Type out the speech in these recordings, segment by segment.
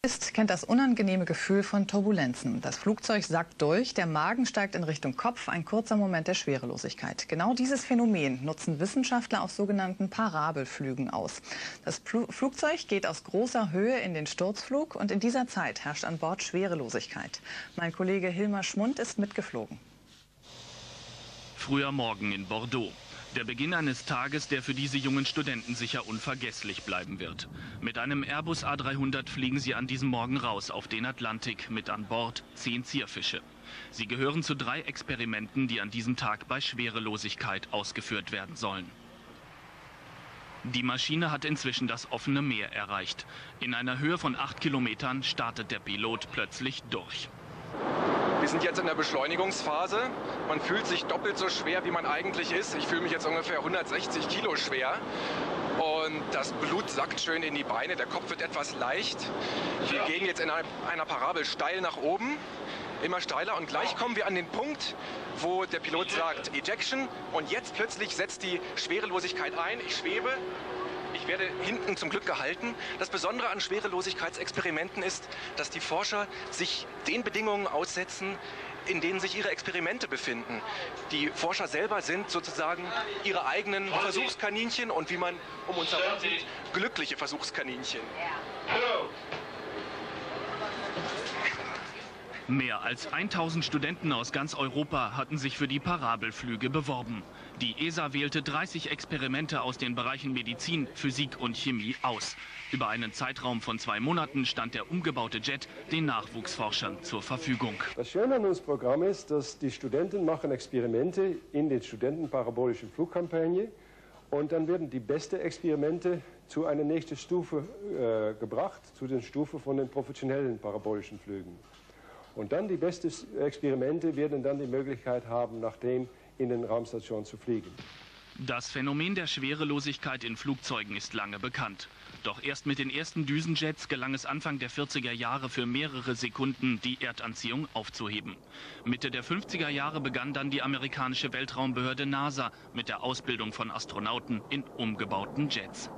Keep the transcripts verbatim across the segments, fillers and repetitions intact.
Ist, kennt das unangenehme Gefühl von Turbulenzen. Das Flugzeug sackt durch, der Magen steigt in Richtung Kopf, ein kurzer Moment der Schwerelosigkeit. Genau dieses Phänomen nutzen Wissenschaftler auf sogenannten Parabelflügen aus. Das Plu- Flugzeug geht aus großer Höhe in den Sturzflug und in dieser Zeit herrscht an Bord Schwerelosigkeit. Mein Kollege Hilmar Schmund ist mitgeflogen. Früher Morgen in Bordeaux. Der Beginn eines Tages, der für diese jungen Studenten sicher unvergesslich bleiben wird. Mit einem Airbus A dreihundert fliegen sie an diesem Morgen raus auf den Atlantik, mit an Bord zehn Zierfische. Sie gehören zu drei Experimenten, die an diesem Tag bei Schwerelosigkeit ausgeführt werden sollen. Die Maschine hat inzwischen das offene Meer erreicht. In einer Höhe von acht Kilometern startet der Pilot plötzlich durch. Wir sind jetzt in der Beschleunigungsphase. Man fühlt sich doppelt so schwer, wie man eigentlich ist. Ich fühle mich jetzt ungefähr hundertsechzig Kilo schwer. Und das Blut sackt schön in die Beine, der Kopf wird etwas leicht. Wir gehen jetzt in einer Parabel steil nach oben, immer steiler. Und gleich kommen wir an den Punkt, wo der Pilot sagt Ejection. Und jetzt plötzlich setzt die Schwerelosigkeit ein. Ich schwebe. Ich werde hinten zum Glück gehalten. Das Besondere an Schwerelosigkeitsexperimenten ist, dass die Forscher sich den Bedingungen aussetzen, in denen sich ihre Experimente befinden. Die Forscher selber sind sozusagen ihre eigenen Versuchskaninchen und wie man um uns herum sieht, glückliche Versuchskaninchen. Mehr als tausend Studenten aus ganz Europa hatten sich für die Parabelflüge beworben. Die E S A wählte dreißig Experimente aus den Bereichen Medizin, Physik und Chemie aus. Über einen Zeitraum von zwei Monaten stand der umgebaute Jet den Nachwuchsforschern zur Verfügung. Das Schöne an unserem Programm ist, dass die Studenten machen Experimente in den Studentenparabolischen Flugkampagne und dann werden die besten Experimente zu einer nächsten Stufe äh, gebracht, zu den Stufen von den professionellen parabolischen Flügen. Und dann die besten Experimente werden dann die Möglichkeit haben, nachdem in den Raumstation zu fliegen. Das Phänomen der Schwerelosigkeit in Flugzeugen ist lange bekannt. Doch erst mit den ersten Düsenjets gelang es Anfang der vierziger Jahre für mehrere Sekunden, die Erdanziehung aufzuheben. Mitte der fünfziger Jahre begann dann die amerikanische Weltraumbehörde NASA mit der Ausbildung von Astronauten in umgebauten Jets.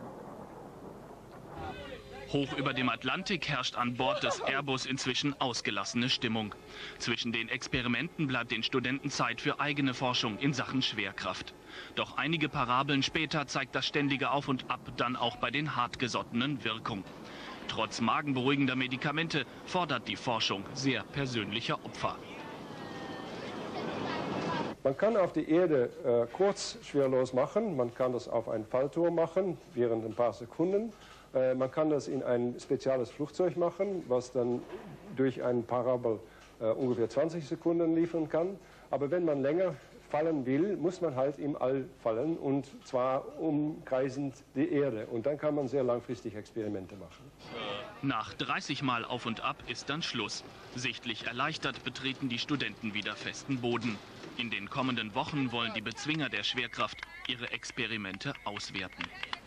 Hoch über dem Atlantik herrscht an Bord des Airbus inzwischen ausgelassene Stimmung. Zwischen den Experimenten bleibt den Studenten Zeit für eigene Forschung in Sachen Schwerkraft. Doch einige Parabeln später zeigt das ständige Auf und Ab dann auch bei den hartgesottenen Wirkung. Trotz magenberuhigender Medikamente fordert die Forschung sehr persönliche Opfer. Man kann auf die Erde äh, kurz schwerelos machen, man kann das auf einen Fallturm machen, während ein paar Sekunden. Äh, man kann das in ein spezielles Flugzeug machen, was dann durch einen Parabel äh, ungefähr zwanzig Sekunden liefern kann. Aber wenn man länger fallen will, muss man halt im All fallen und zwar umkreisend die Erde. Und dann kann man sehr langfristig Experimente machen. Nach dreißig Mal Auf und Ab ist dann Schluss. Sichtlich erleichtert betreten die Studenten wieder festen Boden. In den kommenden Wochen wollen die Bezwinger der Schwerkraft ihre Experimente auswerten.